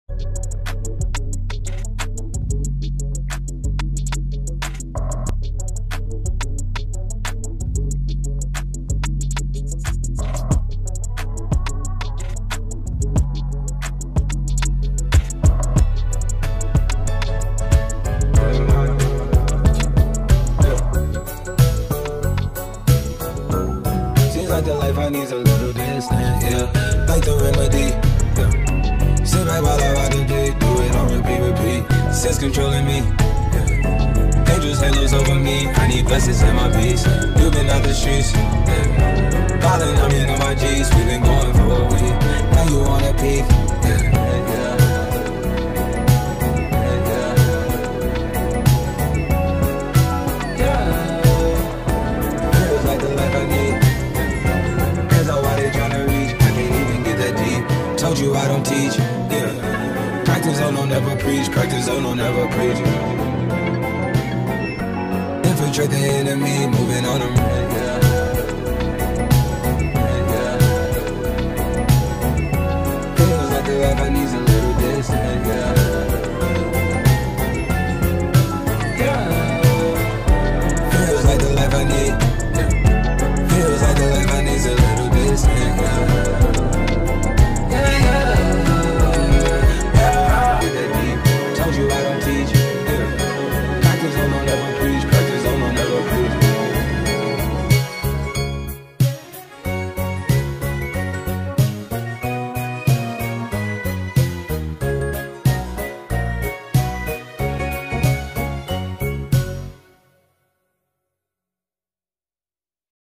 Like the life I need a little distance, yeah. Like the remedy, yeah. Sit back while I ride the dick, do it on repeat. Sense controlling me, yeah. Angels halos over me, I need blessings in my peace. You been out the streets, yeah. Calling on me on my G's, we been going for a week. Now you wanna peek, yeah. Told you I don't teach, yeah. Practice zone, don't never preach. Practice zone, don't never preach. Infiltrate the enemy, moving on them, yeah. Feels like the life I need to